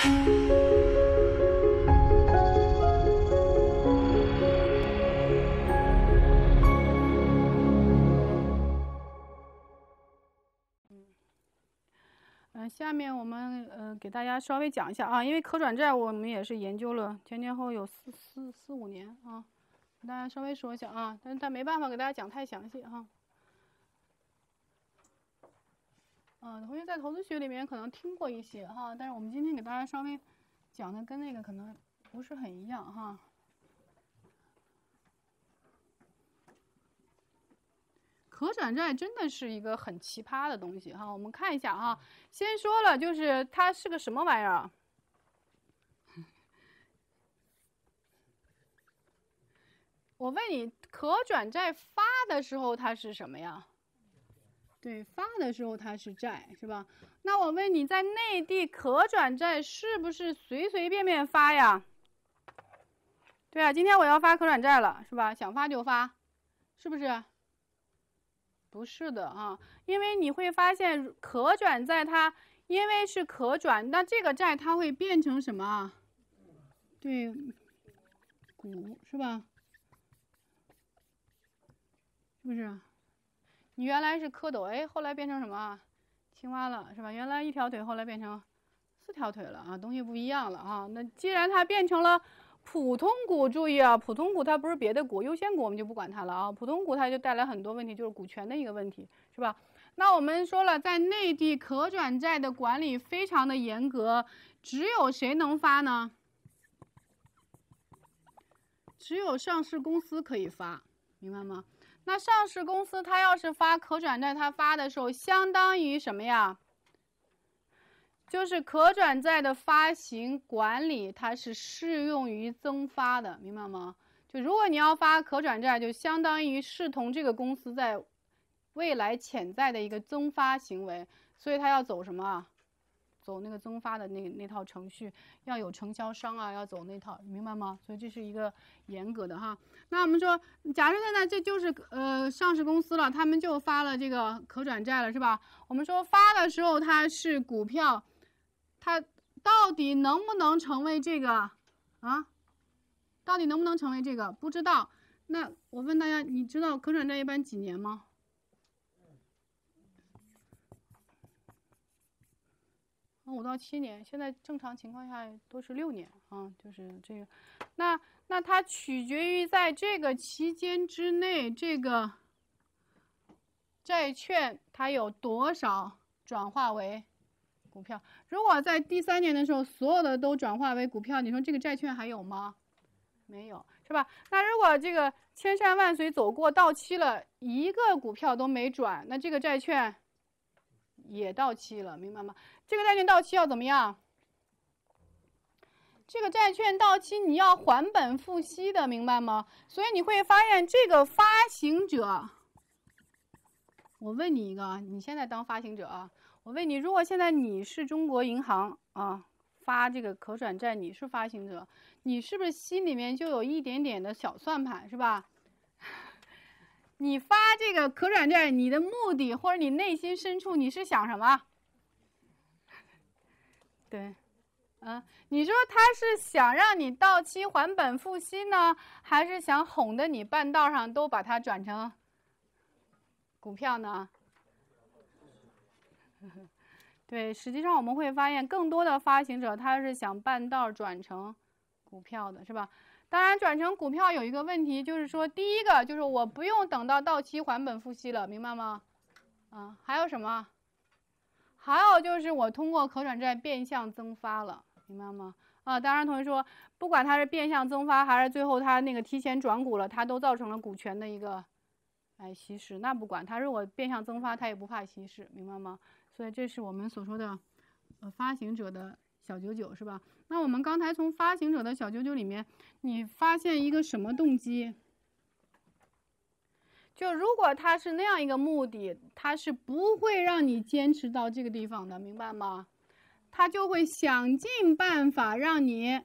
下面我们给大家稍微讲一下啊，因为可转债我们也是研究了前后有四五年啊，给大家稍微说一下啊，但没办法给大家讲太详细哈。同学在投资学里面可能听过一些哈，但是我们今天给大家稍微讲的跟那个可能不是很一样哈。可转债真的是一个很奇葩的东西哈，我们看一下哈。先说了，就是它是个什么玩意儿？我问你，可转债发的时候它是什么呀？对，发的时候它是债，是吧？那我问你，在内地可转债是不是随随便便发呀？对啊，今天我要发可转债了，是吧？想发就发，是不是？不是的啊，因为你会发现可转债它因为是可转，那这个债它会变成什么？对，股是吧？是不是？你原来是蝌蚪，哎，后来变成什么？青蛙了，是吧？原来一条腿，后来变成4条腿了啊，东西不一样了啊。那既然它变成了普通股，注意啊，普通股它不是别的股，优先股我们就不管它了啊。普通股它就带来很多问题，就是股权的一个问题，是吧？那我们说了，在内地可转债的管理非常的严格，只有谁能发呢？只有上市公司可以发，明白吗？那上市公司它要是发可转债，它发的时候相当于什么呀？就是可转债的发行管理，它是适用于增发的，明白吗？就如果你要发可转债，就相当于视同这个公司在未来潜在的一个增发行为，所以它要走什么？走那个增发的那套程序，要有承销商啊，要走那套，明白吗？所以这是一个严格的哈。那我们说，假设现在这就是上市公司了，他们就发了这个可转债了，是吧？我们说发的时候它是股票，它到底能不能成为这个啊？到底能不能成为这个？不知道。那我问大家，你知道可转债一般几年吗？5到7年，现在正常情况下都是6年啊，就是这个。那它取决于在这个期间之内，这个债券它有多少转化为股票。如果在第3年的时候，所有的都转化为股票，你说这个债券还有吗？没有，是吧？那如果这个千山万水走过到期了，一个股票都没转，那这个债券也到期了，明白吗？这个债券到期要怎么样？这个债券到期你要还本付息的，明白吗？所以你会发现这个发行者，我问你一个，你现在当发行者啊，我问你，如果现在你是中国银行啊，发这个可转债，你是发行者，你是不是心里面就有一点点的小算盘，是吧？你发这个可转债，你的目的或者你内心深处你是想什么？对，你说他是想让你到期还本付息呢，还是想哄得你半道上都把它转成股票呢？对，实际上我们会发现，更多的发行者他是想半道转成股票的，是吧？当然，转成股票有一个问题，就是说，第一个就是我不用等到期还本付息了，明白吗？还有什么？还有就是我通过可转债变相增发了，明白吗？当然，同学说，不管它是变相增发，还是最后它那个提前转股了，它都造成了股权的一个稀释。那不管它如果变相增发，它也不怕稀释，明白吗？所以这是我们所说的发行者的小九九，是吧？那我们刚才从发行者的小九九里面，你发现一个什么动机？就如果他是那样一个目的，他是不会让你坚持到这个地方的，明白吗？他就会想尽办法让你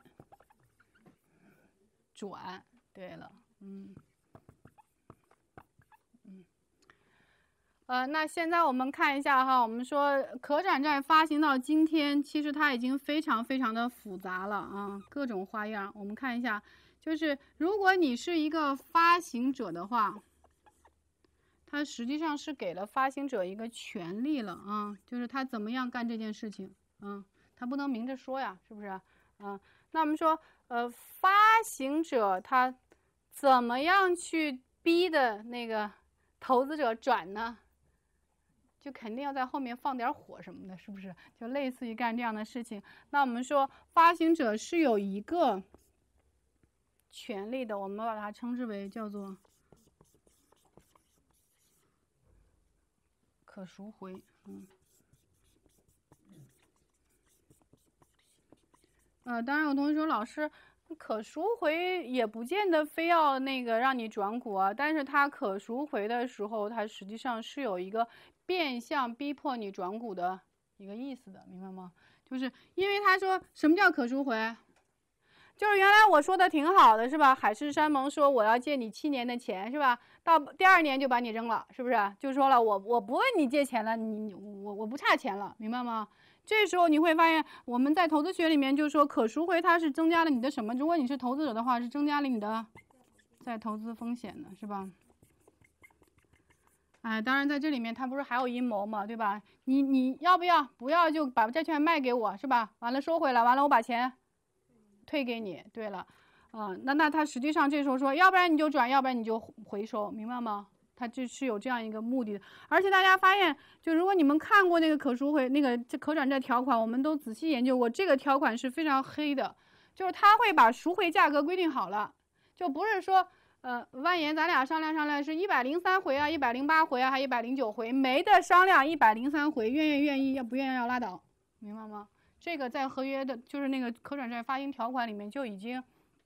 转。对了， 那现在我们看一下哈，我们说可转债发行到今天，其实它已经非常非常的复杂了啊，各种花样。我们看一下，就是如果你是一个发行者的话，它实际上是给了发行者一个权利了啊，就是他怎么样干这件事情，他不能明着说呀，是不是？那我们说，发行者他怎么样去逼的那个投资者转呢？就肯定要在后面放点火什么的，是不是？就类似于干这样的事情。那我们说，发行者是有一个权利的，我们把它称之为叫做可赎回。当然有同学说，老师，可赎回也不见得非要那个让你转股啊，但是它可赎回的时候，它实际上是有一个变相逼迫你转股的一个意思的，明白吗？就是因为他说什么叫可赎回，就是原来我说的挺好的，是吧？海誓山盟说我要借你7年的钱，是吧？到第2年就把你扔了，是不是？就说了我不问你借钱了，我不差钱了，明白吗？这时候你会发现，我们在投资学里面就说可赎回它是增加了你的什么？如果你是投资者的话，是增加了你的再投资风险的，是吧？当然在这里面它不是还有阴谋嘛，对吧？你要不要？不要就把债券卖给我，是吧？完了收回来，完了我把钱退给你。对了，那他实际上这时候说，要不然你就转，要不然你就回收，明白吗？它就是有这样一个目的的。而且大家发现，就如果你们看过那个可赎回那个可转债条款，我们都仔细研究过，这个条款是非常黑的，就是他会把赎回价格规定好了，就不是说万言咱俩商量商量是103回啊，108回啊，还109回，没得商量，103回，愿意，要不愿意要拉倒，明白吗？这个在合约的，就是那个可转债发行条款里面就已经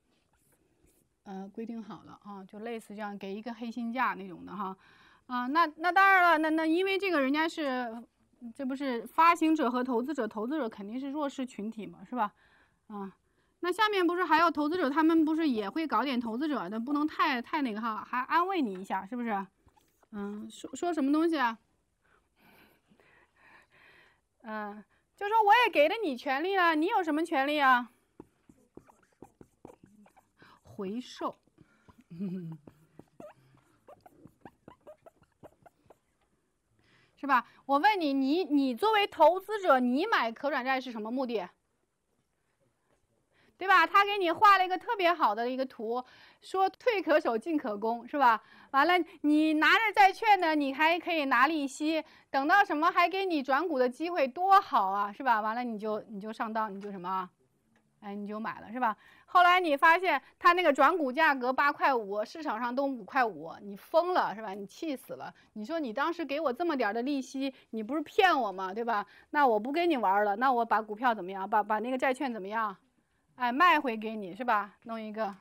规定好了啊，就类似这样给一个黑心价那种的哈，那当然了，那因为这个人家是，这不是发行者和投资者，投资者肯定是弱势群体嘛，是吧？那下面不是还有投资者，他们不是也会搞点投资者的，不能太那个哈，还安慰你一下，是不是？说什么东西啊？就说我也给了你权利了，你有什么权利啊？回售，是吧？我问你，你作为投资者，你买可转债是什么目的？对吧？他给你画了一个特别好的一个图，说退可守，进可攻，是吧？完了，你拿着债券呢，你还可以拿利息，等到什么还给你转股的机会，多好啊，是吧？完了你就上当，你就什么？你就买了，是吧？后来你发现它那个转股价格8块5，市场上都5块5，你疯了，是吧？你气死了。你说你当时给我这么点的利息，你不是骗我吗？对吧？那我不跟你玩了，那我把股票怎么样？把那个债券怎么样？卖回给你，是吧？弄一个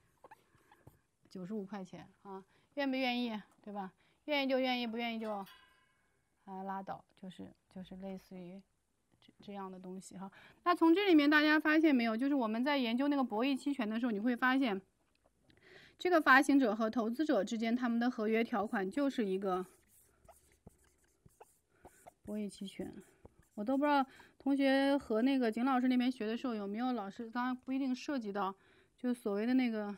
95块钱啊，愿不愿意？对吧？愿意就愿意，不愿意就拉倒，就是类似于这样的东西哈。那从这里面大家发现没有？就是我们在研究那个博弈期权的时候，你会发现，这个发行者和投资者之间他们的合约条款就是一个博弈期权。我都不知道同学和那个景老师那边学的时候有没有老师，当然不一定涉及到，就所谓的那个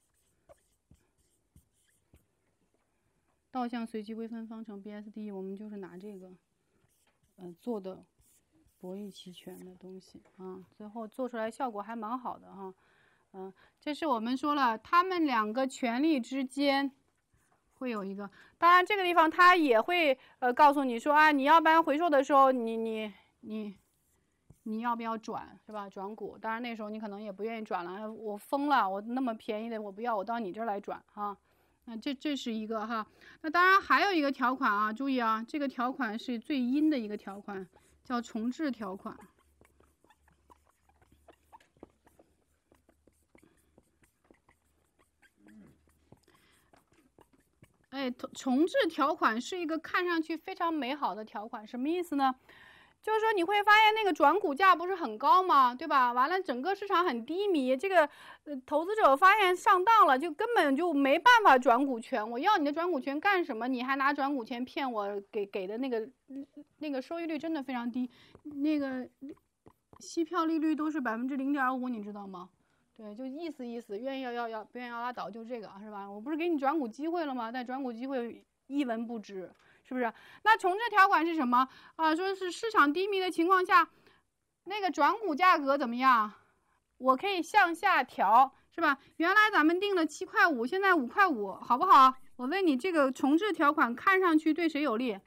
倒向随机微分方程 BSD， 我们就是拿这个做的博弈期权的东西啊，最后做出来效果还蛮好的哈。这是我们说了，他们2个权利之间会有一个，当然这个地方他也会告诉你说你要不然回收的时候你要不要转，是吧？转股，当然那时候你可能也不愿意转了，我疯了，我那么便宜的我不要，我到你这儿来转啊。那这是一个哈。那当然还有一个条款啊，注意啊，这个条款是最阴的一个条款，叫重置条款。重置条款是一个看上去非常美好的条款，什么意思呢？ 就是说你会发现那个转股价不是很高吗？对吧？完了，整个市场很低迷，这个投资者发现上当了，就根本就没办法转股权。我要你的转股权干什么？你还拿转股权骗我，给的那个收益率真的非常低，那个息票利率都是0.5%，你知道吗？对，就意思意思，愿意要，不愿意要拉倒，就这个是吧？我不是给你转股机会了吗？但转股机会一文不值，是不是？那重置条款是什么啊？说是市场低迷的情况下，那个转股价格怎么样？我可以向下调，是吧？原来咱们定了7块5，现在5块5，好不好？我问你，这个重置条款看上去对谁有利？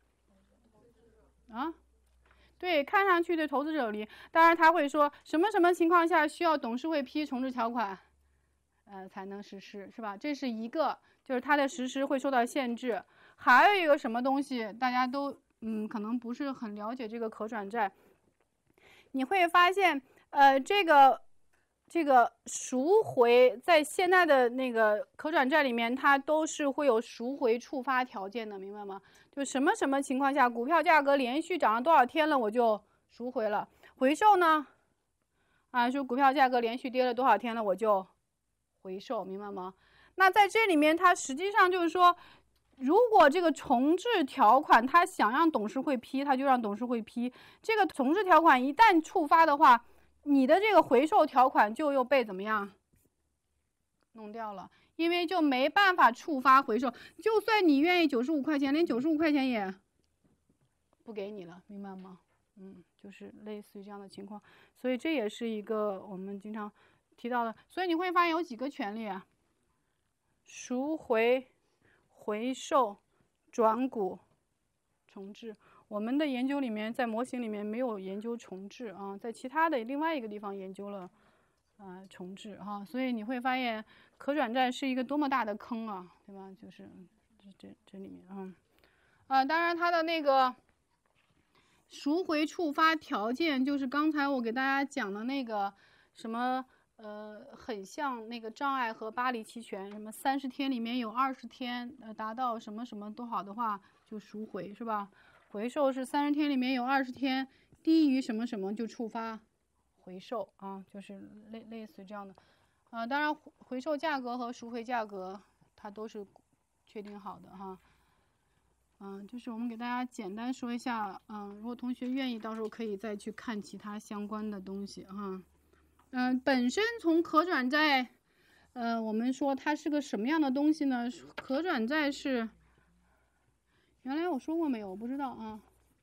啊？对，看上去对投资者有利。当然他会说什么什么情况下需要董事会批重置条款，才能实施，是吧？这是一个，就是它的实施会受到限制。还有一个什么东西，大家都可能不是很了解这个可转债，你会发现，这个赎回在现在的那个可转债里面，它都是会有赎回触发条件的，明白吗？就什么什么情况下，股票价格连续涨了多少天了，我就赎回了。回售呢？说股票价格连续跌了多少天了，我就回售，明白吗？那在这里面，它实际上就是说，如果这个重置条款他想让董事会批，他就让董事会批。这个重置条款一旦触发的话，你的这个回售条款就又被怎么样弄掉了，因为就没办法触发回售。就算你愿意95块钱，连95块钱也不给你了，明白吗？就是类似于这样的情况。所以这也是一个我们经常提到的。所以你会发现有几个权利啊：赎回、回售、转股、重置。我们的研究里面，在模型里面没有研究重置啊，在其他的另外一个地方研究了重置哈。所以你会发现可转债是一个多么大的坑啊，对吧？就是这里面当然它的那个赎回触发条件，就是刚才我给大家讲的那个什么很像那个障碍和巴黎期权，什么30天里面有20天达到什么什么多少的话就赎回，是吧？回售是30天里面有20天低于什么什么就触发回售啊，就是类似这样的当然回售价格和赎回价格它都是确定好的哈。就是我们给大家简单说一下如果同学愿意，到时候可以再去看其他相关的东西哈。本身从可转债，我们说它是个什么样的东西呢？可转债是，原来我说过没有？我不知道啊。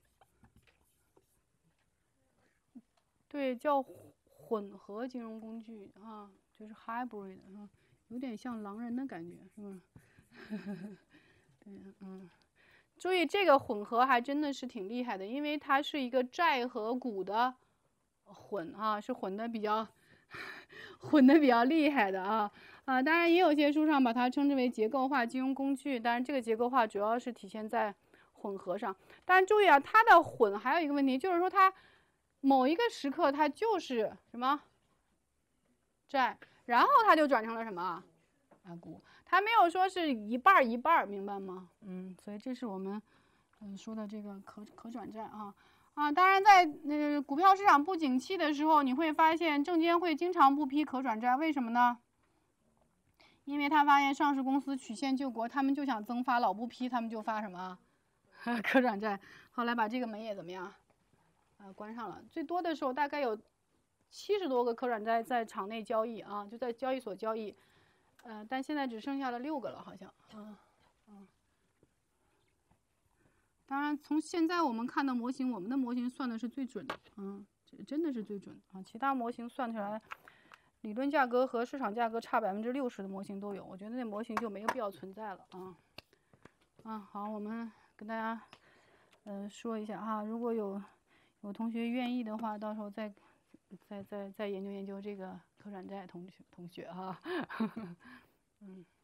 对，叫混合金融工具就是 hybrid 有点像狼人的感觉，是吧？对，注意这个混合还真的是挺厉害的，因为它是一个债和股的混是混的比较厉害的当然也有些书上把它称之为结构化金融工具，当然这个结构化主要是体现在混合上。但是注意它的混还有一个问题，就是说它某一个时刻它就是什么债，然后它就转成了什么股，它没有说是一半一半，明白吗？所以这是我们说的这个可转债当然在股票市场不景气的时候，你会发现证监会经常不批可转债，为什么呢？因为他发现上市公司曲线救国，他们就想增发，老不批，他们就发什么可转债。后来把这个门也怎么样关上了。最多的时候大概有70多个可转债在场内交易就在交易所交易，但现在只剩下了6个了，好像当然，从现在我们看的模型，我们的模型算的是最准的，真的是最准其他模型算出来，理论价格和市场价格差60%的模型都有，我觉得那模型就没有必要存在了好，我们跟大家说一下如果有同学愿意的话，到时候再研究研究这个可转债同学